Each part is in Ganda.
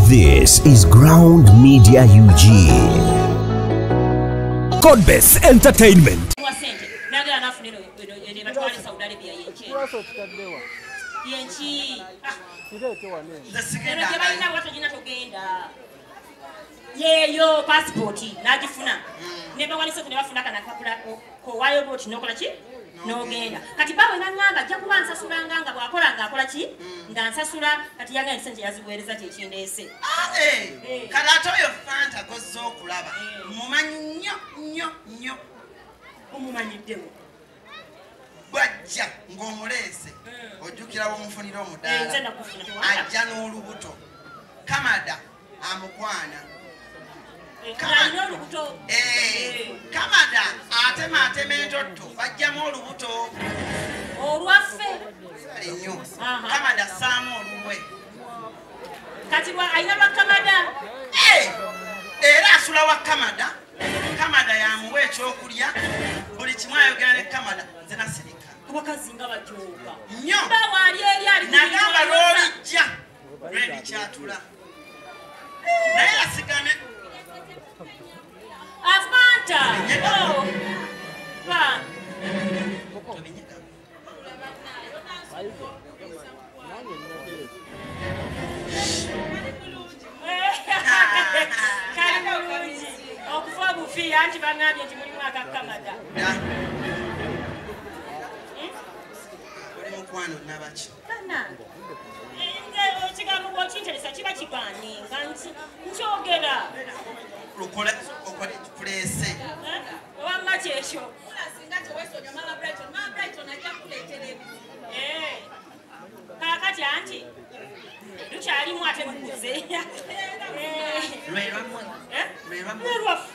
This is Ground Media UG. Godbase Entertainment. Yo passport najifuna neba wanise kuneba funa kana kakula ko wayo bot nokola ki no genda kati bawe nangamba jja kubansa sulanga bwakola ngakola ki ndansasula kati yanga ensente yazibwereza kye kindese kalato yo fanta gozo okulaba mumanyi nnyo omumanyiddewo bwajja ng'omulese ojjukira omufunira omudaala ajja n'olubuto kamada amukwana kamada atema entotto bajjamu olubuto olwaffe nnyo kamada saamu olulwe kati ayina lwakamada era asula wa kamada yamuwa ekyokulya buli kimu ayogera ne kamada nze nasirika abakazi nga bajooga nnyo nagamba lw'olijja lwendikyatula naye asigame Afanta okufa bufi anti bangambye nti mulimu akakamada oli mukwano nabaki ekigambo bwokinteresa kiba kigwanenga nkyogera lukole kulese wamma kyekyo kakati anti lukyalimu ate mukuze lwerwafu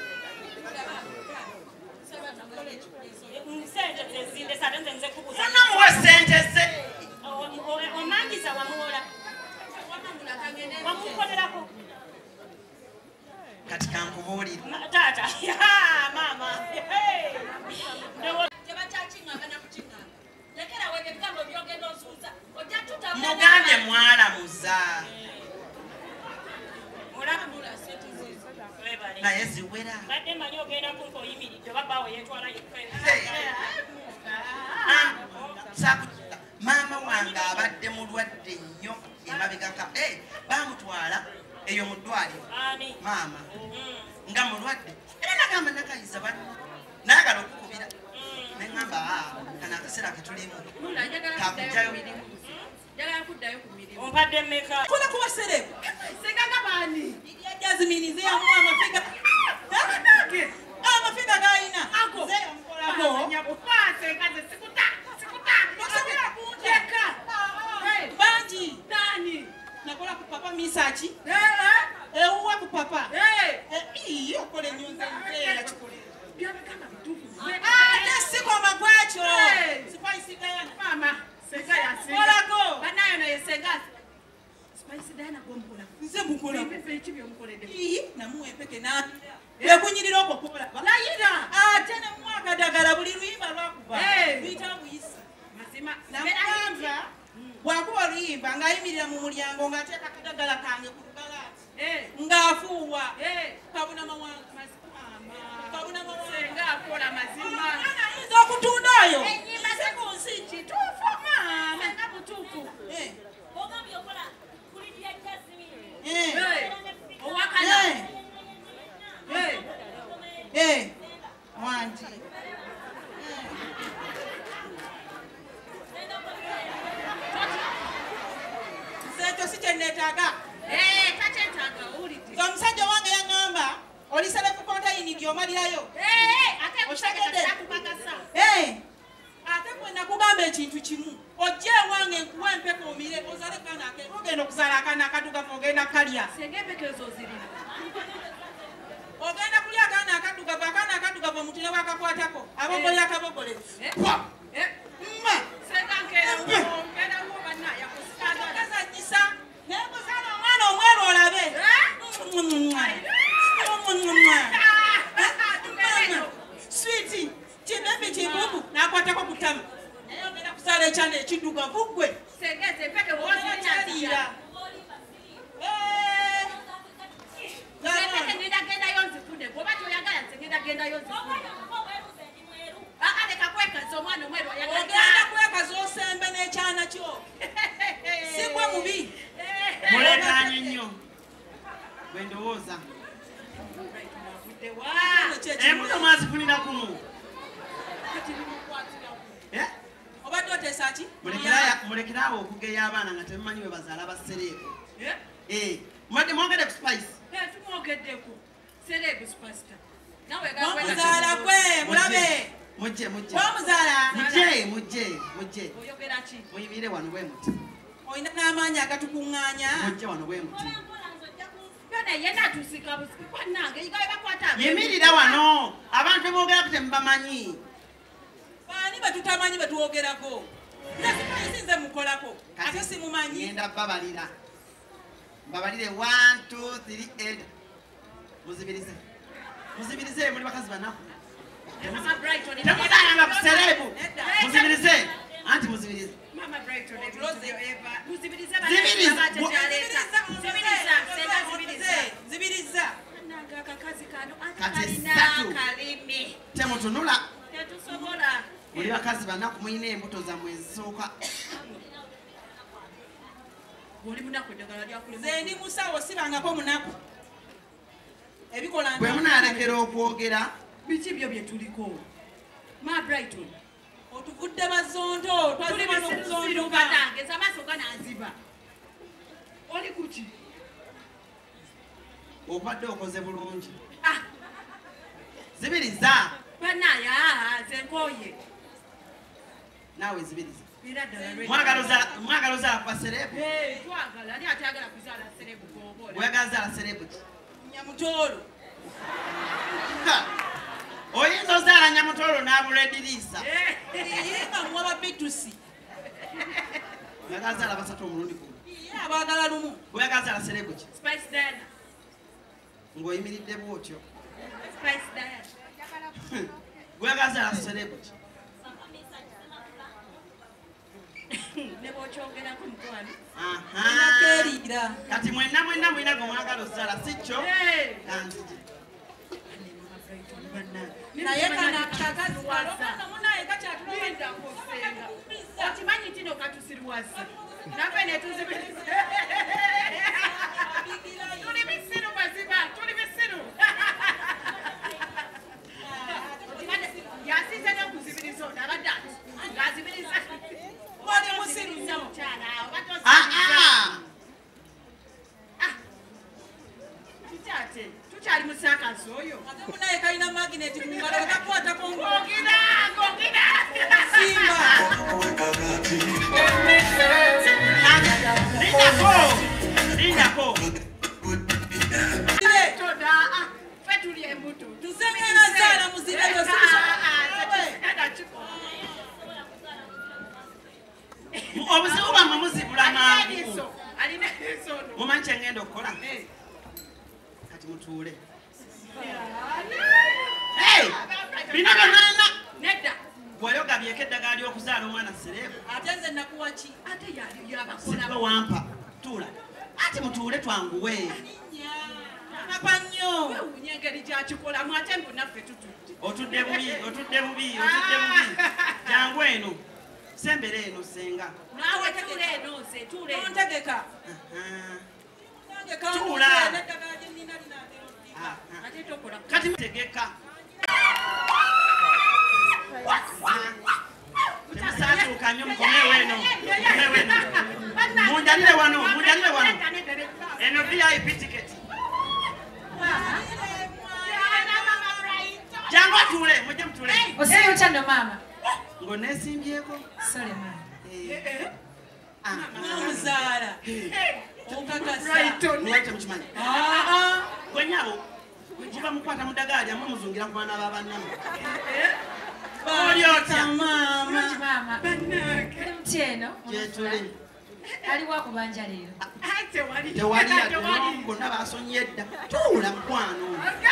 sente zezinde sate nze nze kubuza onamuwa sente ze omangiza wamuwola wamukolerako kati kankubuulire tata mama mugambye mwalamuza naye ziwera badde manyi ogenda kunka oyimiridde babaawo yetwala maama wange abadde mulwadde nnyo emabegaka bamutwala eyo mu ddwaliro maama nga mulwadde era nagamba nakayiza banna nayagala okukubira neŋŋamba kana akaseera ketulimu kakujjayo ompadde mmeka kola kubaserebu sengaga bani yajaziminize yamu amafiga amafiga gayina bangi nani nakola ku papa misaki ewuwa ku papa iyo okole nyunze nzeera kikole sikoma gwakyo sipaisigayana mama Olago. Banayo na yesenga. Spice Diana gomkola. Nze mukola. Pepe chibi omkolede. Na muwe peke na. Yakunyirira okukola. Layira. Tena mwaka dagala buli luyimba lwakuba. Bita buyisa. Mazima. Namwanza. Bwakuba luyimba ngayimirira mu mulyango ngateeka kadagala kange ku lugalati. Ngaafuwa. Kabuna mawanga mazima. Kabuna mawanga ngaakola mazima. Ana izo okutunda oyo. Enyimba sekunsi kitufu. Senga butufu. Ogambye okola kulidia Jasmine. Owakala. Wanti. Seto sikyennetaaga. Takyetaaga owulidde. Omusajja wange yaŋŋamba oli selefu kontayini gy'omalirayo. Ate kutakakasa. Ate kwe nakugamba ekintu kimu ojja ewange nkuwa empeka omire ozale kaana ake ogenda okuzaala akaana akaddugavu ogenda kalya ogenda kulya akaana akaddugavu omutire wakakwatako abogole akabogolevu kazanyisa naye kuzaala omwana omweru olabe switi kibebi kibubu nakwatako kutama naye ogenda kuzaala ekyana ekiddugavu gwe segeze peke wokyalira Gwendowooza. Embuto mwazifunira kumu. Obadde oteesa ki? Mulekerawo okugeya abaana nga temumanyi bwe bazaala basereebu. Mwadde mwogedde ku Spice? Tumwogeddeko. Sereebu Superstar. Omuzaala gwe mulabe. Mujje. Omuzaala. Mujje. Oyogera ki? Muyimire wano bwe muti. Oyina n'amaanyi agatukuŋŋaanya. Mujje wano bwe muti. Yimirira wano. Abantu boogera ku temubamanyi. Baani betutamanyi betwogerako? Nze mukolako. Ate simumanyi. Ngenda babalira. Mbabalire 1, 2, 3, 8. Muzibirize muli bakazi banaku. Temuzalanga ku sereebu. Muzibirize. Anti muzibirize. Mama Brighton muzibirize zibiriza. Akakazi kano Kati kalimi. Temutunula. Tetusobola. Muli bakazi banaku muyina embuto zammwe ezisooka. Oli munaku eddagala lyakulema. Nze ndi musawo sibangako munaku. Ebikola bwe munaalekera okwogera biki byo bye tuliko. Ma Brighton otuvudde bazondo twazima n'okuzondoka. Ngeza amaaso gananziba. Oli kuki? obadde okoze bulungi. Zibiriza. Banaya nze nkoye. Naawe zibiriza. Mwagala ozaala kuba serebu? Twagala ani atayagala kuzaala serebu gwobola. Oyagala zaala serebu ki? Nyamutoolo. Oyinza ozaala nyamutoolo n'abula ediriisa. Nga muwaba bitusi. Oyagala zaala basatu omulundi gumu. Abaagala lumu. Oyagala zaala serebu ki? Spice Diana. Ng'oyimiridde bw'otyo. Spice Diana. Oyagala zaala serebu ki? Nebw'okyogerako mukwano. Kati mwenna mulina gwe mwagala ozaala si kyo? Kanzije. Naye kana kakasiwaza. Munaye kakyatulowedda kusenga. Okimanyi tino katusiriwaza. Nafe ne tuzibiriza. Tuli bisiru mazima, tuli bisiru. Yasize n'okuzibiriza ono abadde ati. Ng'azibiriza. Oli musiru mukyala. Kikyate. Tukyali musakazi oyo. Ate munaye kalina magineti ku ngalo gakwatako ng'ogina. Simba. Lindako. Ffe tuli embuto. Tusemena zaala muzibe obuzibu bwammwe muzibula mangu. Alina ensono. Mumanyi kye ngenda okukola? Kati mutuule. Bino byonna nedda. bw'oyogabyeko eddagala ly'okuzaala omwana serebu. Ate nze nakuwa ki? Ate yabakola. Siba wampa. Tuula. Ati mutuule twanguwe. Napa nnyo. Weewuunya engeri gy'akikolamu ate mbu naffe tutudde. Otudde bubi. Jangu eno. Sembera eno senga. Naawe tuule eno nze tuule. Ontegeka. Tuula. Ate tokola. Kati tegeka. Temusaatuuka nnyo mukomewo eno. Munjalire wano. Eno VIP ticket. Jangu atuule, mujje mutuule. Osiyo chano mama. Ng'oneesimbyeko. Sorry mama. Omuzaala. Okakasa. Mwete mukimanyi. Gwenyabo. Muba mukwata mu ddagala lyammwe muzungira ku baana b'abannammwe. Oli otya Mama. Tieno. Gyetuli. Aliwa kubanja leero. Tewali yadde bonna baasonye edda. Tuula mukwano.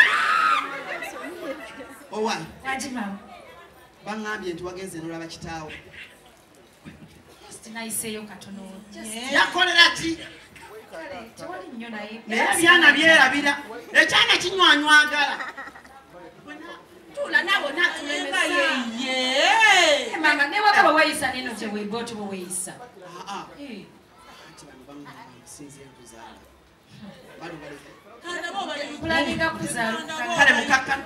Owaayi. Aji mama. Baŋŋambye nti wagenze n'olaba kitaawo. Nayiseeyo katono. Yakolera ki? Tewali nnyo naye. Naye ebyana byerabira. Ekyana kinywanywagala. Tuula naawe Nga yeye. Mama ne waka baweyisa neno gye weeba oto bweyisa. Anti bano baŋŋamba nsinze enkuzaala. Planinga kuzaala. Kale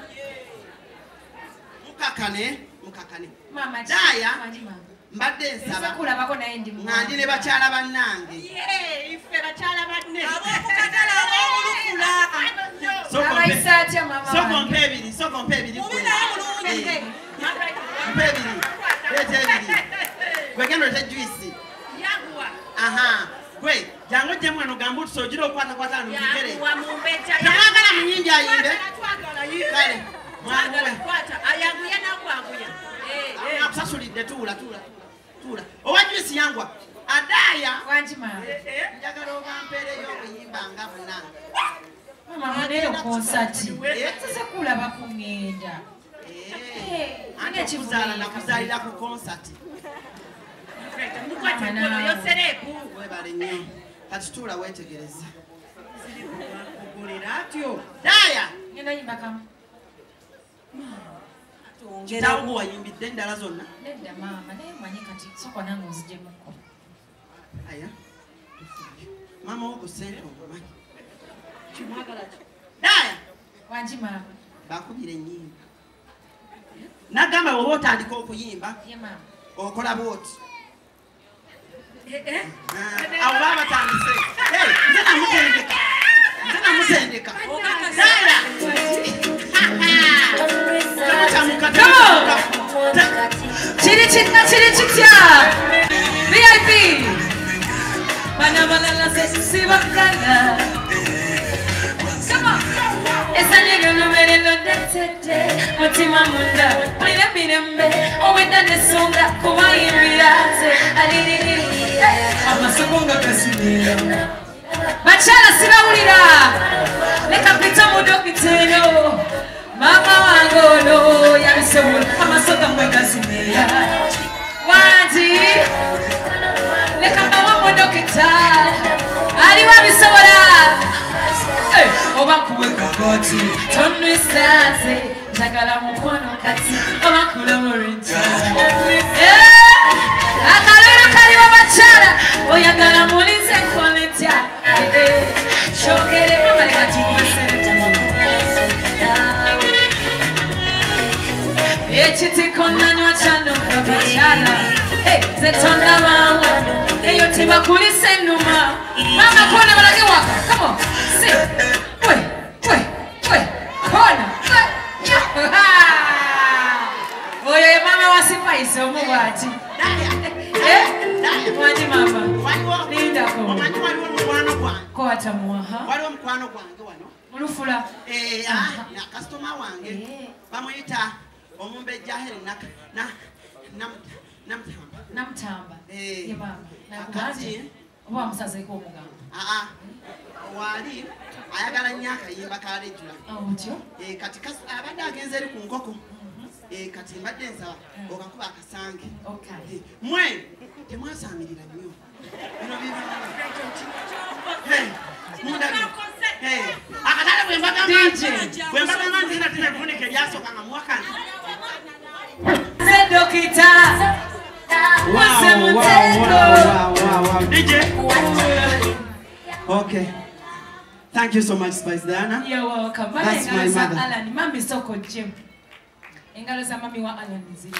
mukakane. Mama Daya. Mama. Mbadde nsaba. Kulabako naye ndi nga ndi ne bakyala bannange. Ife bakyala banne. Ab'okukagala ab'omulukula. Abayisa atya mama Soko mpe ebiri. Mubinayo mulungi. Mpe ebiri. Leeta ebiri. Gwe genda olete juice. Yaguwa. Aha. Gwe jangu gye mwana ogamba otusa ogira okwatakwata no mugere. Yaguwa mu mbeja. Temwagala muyimbi ayimbe. Twagala yimbe. Kale. Mwagala kwata. Ayaguya n'akwaguya. Akusasulidde tuula. Owa juice yangwa. Adaya. Wanji mama. Njagala obampeereyo obuyimba nga munnange. Mama neyo konsati. Sasa kulabako ngenda. Ate okuzaala nakuzaalira ku konsati. Mukwate mkono yoserebu. Webale nnyo. Kati tuula weetegereza. Ogolera atyo. Daya. Ngenda yimba kamu. Kitaawo wayimbidde endala zonna. Nedda mama naye manyi kati soko nange onzigyemukko. Aya. Mama wo sente omumanyi. Kimwagala ki? Daya. Wanji mama. Bakubira ennyimba. Nagamba bw'oba otandika okuyimba. Ye mama. Okola bw'oti. Abo baba batandise. Nze namutendeka. Daya. Chiri chitya VIP Bana balala sesi bakala Come on Esa nigga no mere lo detete Mutima munda Mire mirembe Oweda nesonga Kuwa imirate Aliriri Amasokonga kasinira Bachala sibawulira Leka pita mudokiteno Mama wangono yabisobola amasoka mwegasimira Wanji leka bawa dokita ali wabisobola oba kuwe kokoti tonwisaze njagala mukono kati oba kulamurinta akalulu kaliwo bakyala oyagala mulize kolitya shokere amalekatikwesenta Echitikonnanywa kyano kabakyala zetonda bawa eyo tebakulisa ennuma mama kona balage waka come on si we kona oyo ye mama wa Spice omubwati wanji mama lindako kwata muwaha waliwo mukwano gwange wano mulufula kasitoma wange bamuyita omumbejja Helen namutamba ye baba nakati oba musazeko omugamba wali ayagala nnyo akayimba kalejula otyo kati abadde agenze eri ku nkoko kati mbadde nsaba okakuba akasange mwe temwasamirira nnyo bino akatale bwembagamba nzina tinevunike eryasooka nga muwakana dokita DJ. Okay. Thank you so much, Spice Diana. You're welcome. That's my mother. Alan, Mami Soko Jim. Engalo za mami wa Alan zile.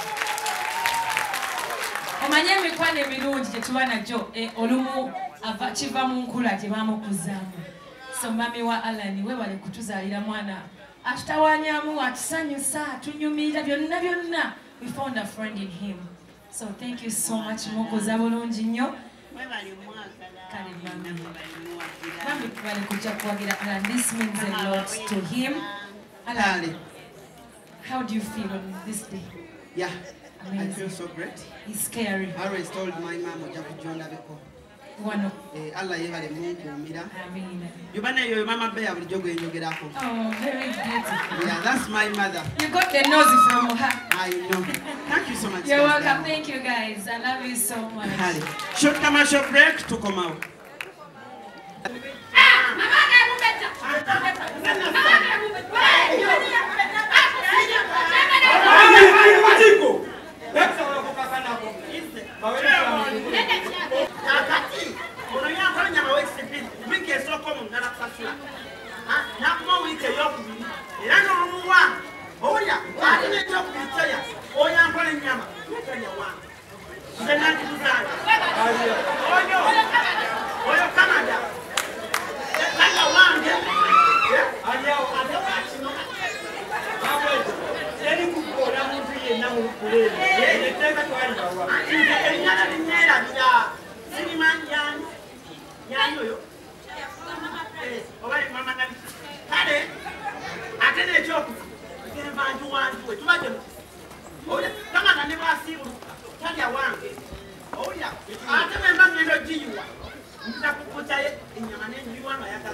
Omanye mikwano emirungi gye tuba najo olumu kiva mu nkula gye bamukuzaamu. So mami wa Alan webale kutuzaalira mwana atutawanyamu atusanyusa atunyumira byonna. We found a friend in him. So thank you so much mukoza bulungi nnyo. Kale mami. Mami bali kujja kuwagira Alan. This means a lot to him. Alan, how do you feel on this day? Yeah. Amazing. I feel so great. It's scary. I always told my mom oja kujonda biko. Wano. Allah yebale munkuumira. Amen. Yobana yo mama beya bulijjo gwe njogerako. Oh, very beautiful. Yeah, that's my mother. You got the nose from her. I know. Thank you so much. You're welcome. Thank you guys. I love you so much. Hali. Short commercial break to come out. Kakati, ono yakola nyama w'ekisipiri, wiki esooka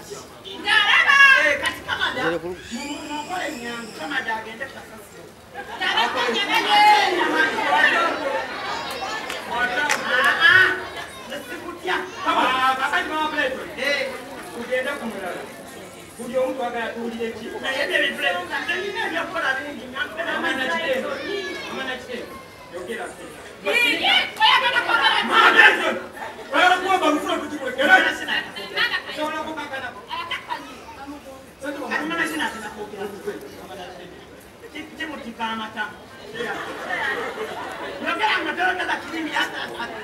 Ngalaba. Kati kamada. Mukole nyangu kamada agende kasasiro. Nesikutia. Kakati mama plate. Ugenda kumulala. Kuli omuntu agala tuwulire ki? Naye bye plate. Nina byakola bingi nyangu. Amana kitendo. Amana kitendo. Yogera. Oyagala kwagala. Oyagala kuwaba lufuna kukikwekera. Sobola kukakana. Amana sina tena kwogera. Kimutika amatamu. Yogera amatoro ga kirimi yasa.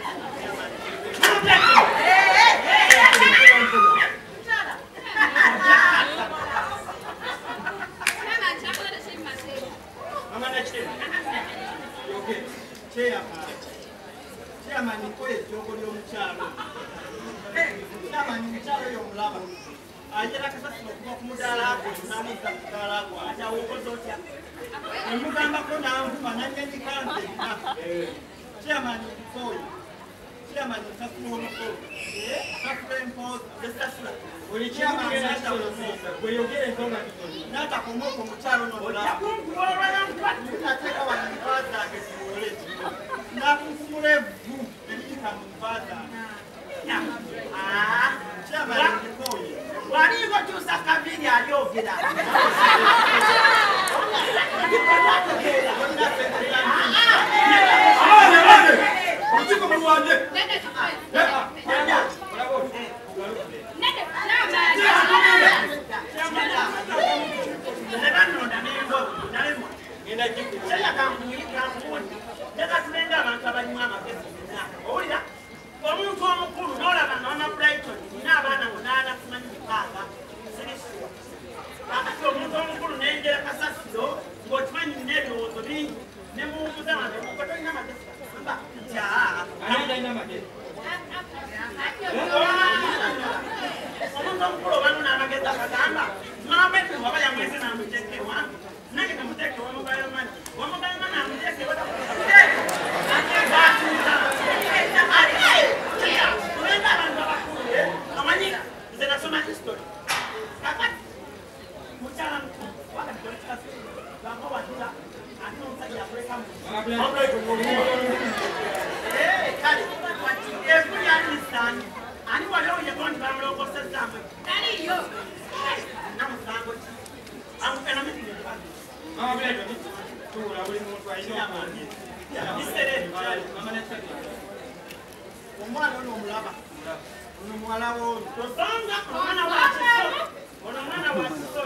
Chairman nikole jogoli omukyalo. Chairman mukyalo y'omulaba. Ajera kasasiro kuba ku mudaala gwe n'amuzza ku mudaala gwe. Ate awokoze otya? Omugambako n'anvuma n'annyanyikante. Chairman Nkoyi. Chairman nsasula omusolo. Nsasula empooza. Esasula. Buli chairman n'atakuziisa. Gwe yogera ensonga zitoni. N'atakomoka omukyalo n'omulaba. Nateeka wano empaaza zange ziwole. Nakukumula evvu eriyita mu mpaaza. Chairman Nkoyi. Waliiko kyusa kabiri alyogera. Olukiiko mulwanye. Omuntu omukulu n'olaba n'ona Brighton n'abaana munaana kumanyi mukaaga sirisuwa. Kakati omuntu omukulu n'enjera kasasiro ng'okimanyi n'ebirowoozo bingi ne muwumuza amagezi nga tolina magezi kasamba jaa. Ani talina magezi? Omuntu omukulu oba n'amagezi akagamba n'abeti waba yamwese n'amuteeke wange nange namuteeke wamugayomani wamugayomani amuteeke nze nasoma history kakati mukyala bamuwadula ate omusajja akulekamu kale ekuli alimisani ani wali oyekondi bamulongosezamwe taliyo namusango ki omwana ono omulaba ono muwala w'ono tosanga omwana wakiso ono omwana wakiso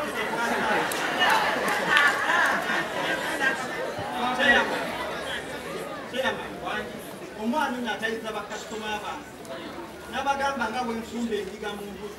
omwana ono atayiza bakasitoma bange n'abagamba nga bwensumba endiga mu mbuzi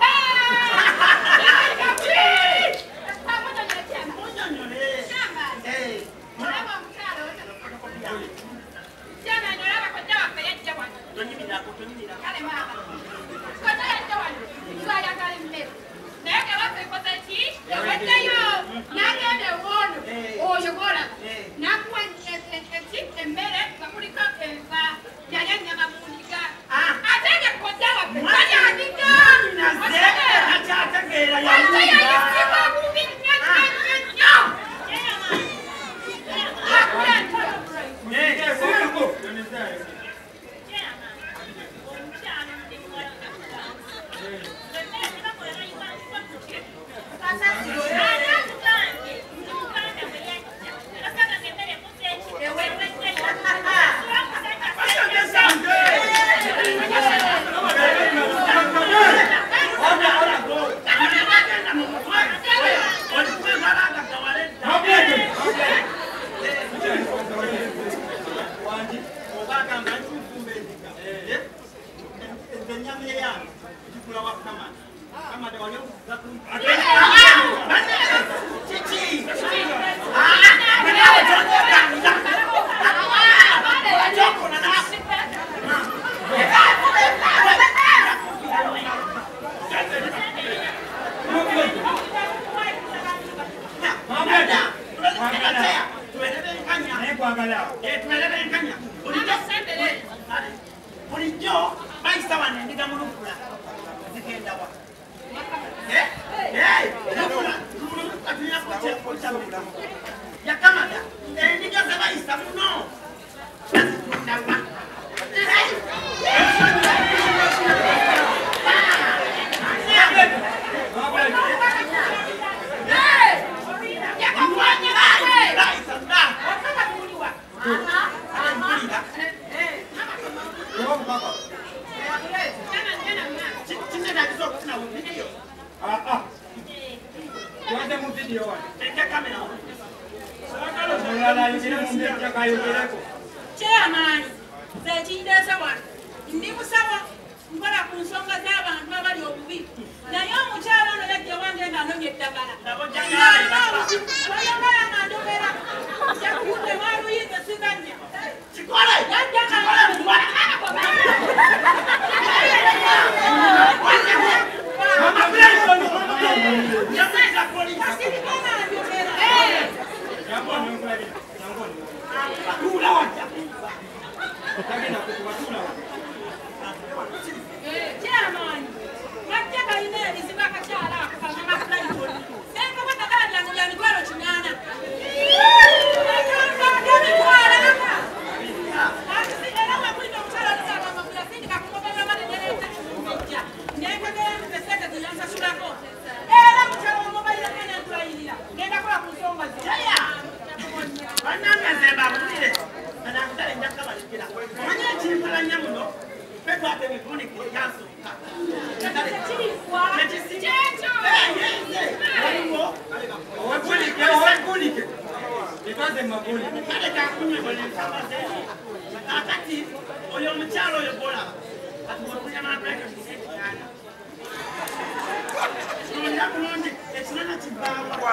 bulijjo bayisa wano endiga mulukula zigenda wa yakamada endiga zabayisa muno Chairman, zekindeesa wano ndi musaba nkola ku nsonga z'abantu abali obubi naye omukyala ono yajja wange ng'anoonya eddagala oyagala nga ndobera yakukutte mwaluyize siganya Chairman, wajja kalina ebizibu akakyala ako kagamba flypod senga watagala lyange lya mitwalo 8 era wakulina omukyala olusaabamagula sindika kumobagamalenereetajja nekagera muzesente zeyansasulako era mukyala wamobaire nenentulayirira ngenda kola ku nsonga zeya bananazembabulire anakutale njakabalikira omanye ekimpalanya muno petwate mifuniko yasoka kakati oyo omukyalo oyo golaba atuwakunyamabreka bulungi ekinana kibawa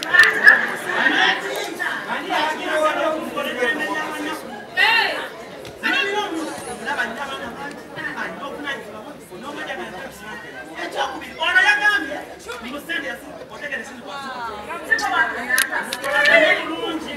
ono yagambye musende otegere sindi bulungi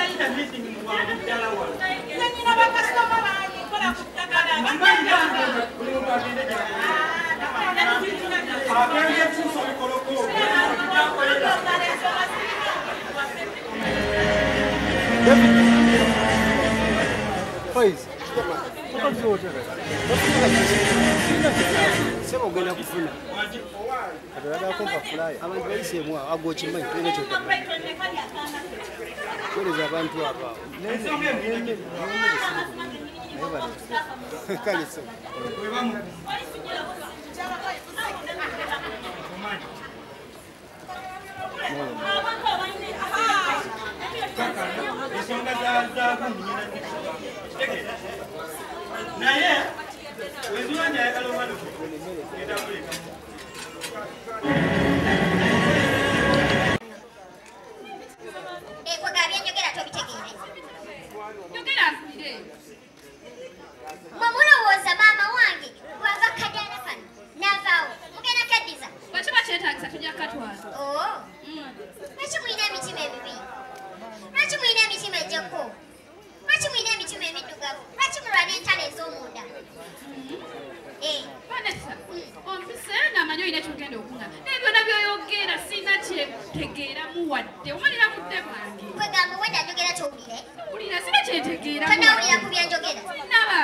Nanyina bakasitoma bange nkola ku ddagala Pois. Sema ugenda kufuna. Atalaga kumpa fly. Abantu bayisemu ago chimanyi tene kyo. Kweleza abantu aba. Kale so. Naye weziwanja ayagala omwana kwegabye njogera tobitegeere njogera afire mwemulowooza maama wange bwava kadaala kano n'avaawo mugenda kaddiza bwaki bakyetaagisa tujja kukatwala lwaki mulina emitima emibi lwaki mulina emitima egyekko lwaki mulina emitima emiddugavu lwaki mulwana entalo ez'omunda vanessa ompiseyo ng'amanyi olina kyogenda okuna naye byonna byoyogera sirina kyetegeeramu wadde omalira budde bwange kwegamba wedda njogera kyowulire wulira sina kyetegeera tonawulira ku byanjogera naba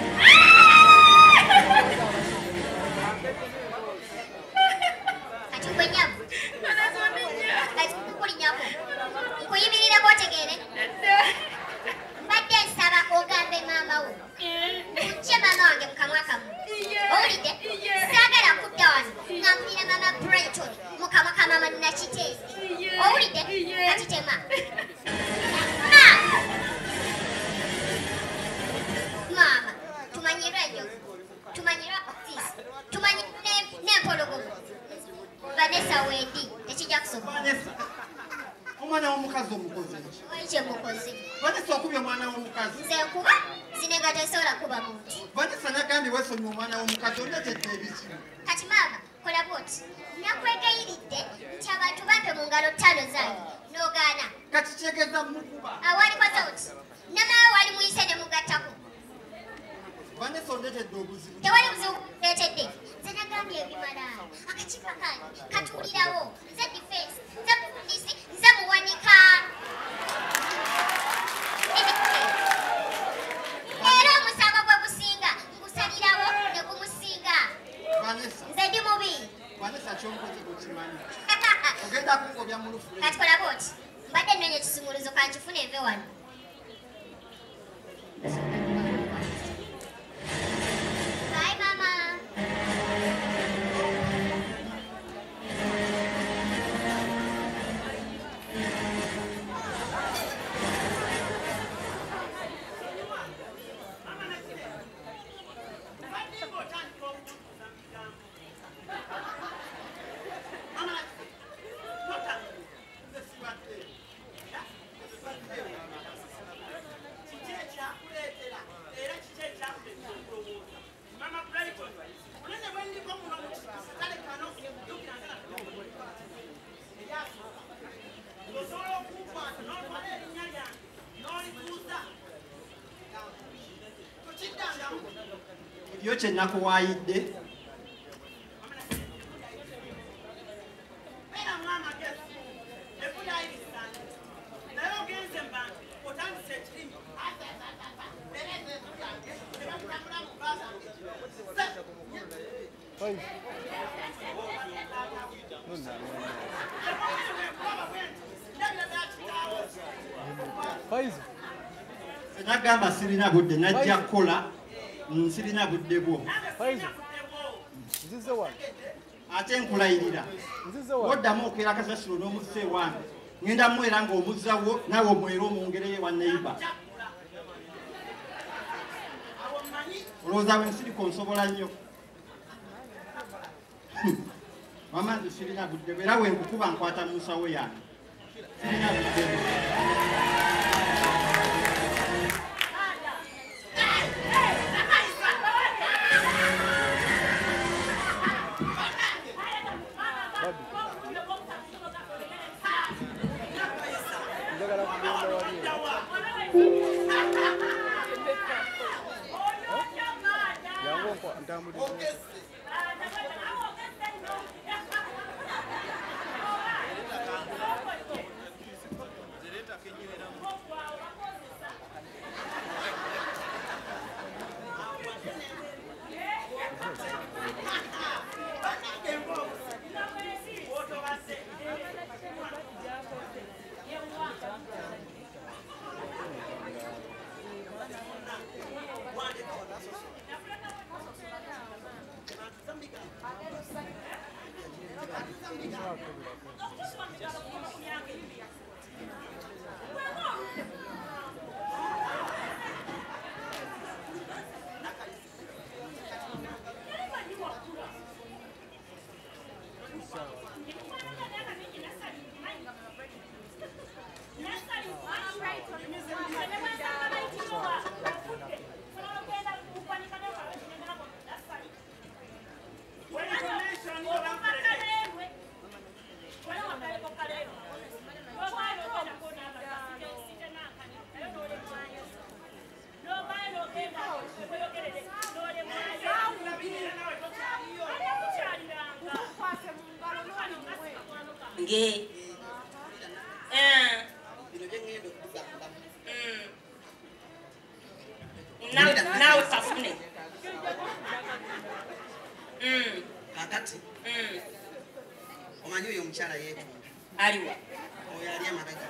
kati gwe nyavu kati nkulinyako nkuyimiriraku otegeere mbadde nsaba ogambe maama wo kujje maama wange mukamwa kamu owulidde saagala kudda wano nga mpulira maama brighton mukamwa ka maama nakiteezi owulidde kati tema maama tumanyirwa enjovu tumanyirwa ofisi tumanyi n'empologoma vanessa wendi tekijja kusobola omwana w'omukazi omukozi waikye mukozi vanessa okubye omwana w'omukazi nze nkuba zinenga tesobola kuba muntu vanessa nagambye wesomye omwana w'omukazi oletedde ebizibu kati maama kola bwoti nakwegayiridde nti abantu bampe mu ngalo ttaano zange n'ogaana kati kyegeza mukuba awali kwazauti namawe wali muyise ne mugattako vanessa oletedde obuzibu tewali buzibu leetedde nze nagambye ebimala akakiiko kange katuulirawo nze defense nze mufundisi nze muwanika era omusango gwe gusinga ngusalirawo ne gumusinga nze ndi mubi vanessa kyomukozi gukimanyi ogenda kungobya mu lufule kati kola bwoti mbadde nnonya ekisumuluzo kankifuna enve wano Bye, Mama. yo kyenakuwaayidde nagamba sirina budde najja kukola nsirina budde bwo ate nkulayirira woddamu okwera kasasiro n'omuzza ewange ngenda mwera ng'omuzzawo nawe omwera omwongereyo wa neiba olowooza bwe nsirika onsobola nnyo mama nze sirina budde bwo era we nkukuba nkwata mu nsawo yange sirina budde bwo Nge. Nawe kafune. Kakati. Omanyi oyo omukyala yetu. Aliwa. Oyo ali amagaga.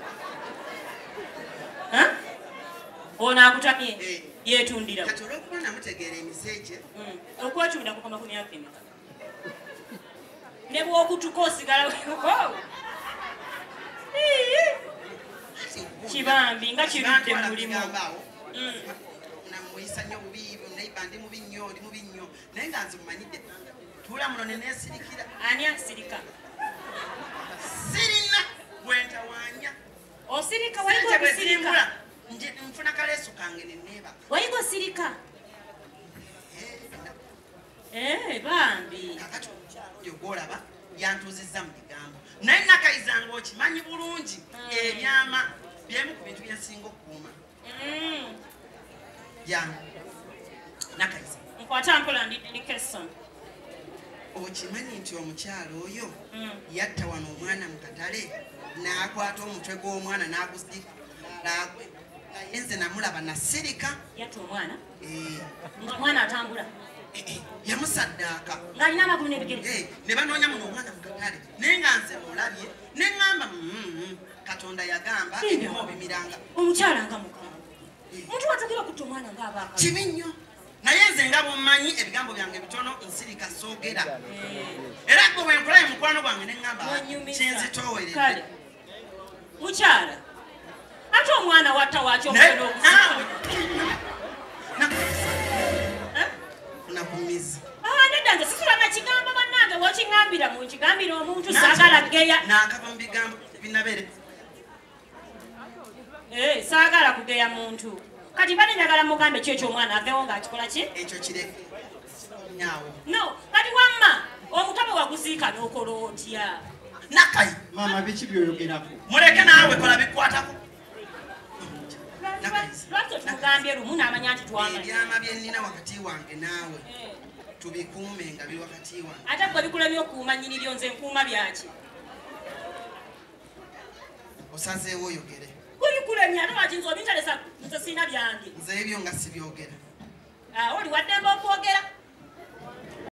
Ono akutamye yetundira. Kati olw'okuba namutegeera emiseege. Okwetunda kukoma ku myaka emeka. Ne bw'okutuka osigala weeko. Kibambi nga kirudde mu mulimu. Namuyisa nnyo bubi nayiba ndi mubi nnyo ndi mubi nnyo naye nga nze mumanyidde tuula muno ne neesirikira. Ani asirika? Sirina gwentawaanya. Osirika wayiga obusirika? Nfuna kaleeso kange ne neebaka. Wayiga osirika? Bambi. Kakati oyo gw'olaba yantuuzizza mu bigambo. Naye nakayiza ng'okimanyi bulungi ebyama byemu ku bintu byensinga okukuuma. Yangu. Nakayiza. Nkwata mpola ndi Kesson. Okimanyi nti omukyalo oyo yatta wano omwana mu katale n'akwata omutwe gw'omwana n'agusika. Nze namulaba nasirika. Yatta omwana? Omwana atambula? Yamusaddaaka. Ng'alina amagulu n'ebigere? Ne banoonya muno omwana mu katale naye nga nze mulabye ne ŋŋamba Katonda yagamba ebimu obimiranga. Omukyala nga mukama. Muntu watakira okutta omwana ng'abaaka. Kibi nnyo. Naye nze nga bw'omanyi ebigambo byange bitono nsirika soogera. Era gwe bwe nkolayo mukwano gwange ne ŋŋamba kyenzitooweredde. Kale. Mukyala. Ate omwana watta waaki omukono ogusika? Nakumiza. Nedda nze sisula na kigambo bannange w'okiŋŋambira mu nkigambira omuntu saagala geya. N'akava mu bigambo binabere. Saagala kugeya muntu. Kati bane njagala mugambe ki eky'omwana aveewo ng'akikola ki? Ekyo kireke. Nyaawo. No, kati wamma omutabo waguziika n'okola otya? Nakayi. Maama biki by'oyogerako? Muleke naawe kola bikwatako. Lwaki tumugambye lumu n'amanya nti twamanya. Ebyama bye nnina wakati wange naawe tubikuume nga biri wakati wange. Ate gwe bikulemye okuuma nnyini byo nze nkuuma byaki? Osazeewo oyogere. Kubikulemye ate lwaki nze obintalesa nze sirina byange. Nze ebyo nga sibyogera. Oli waddembe okwogera.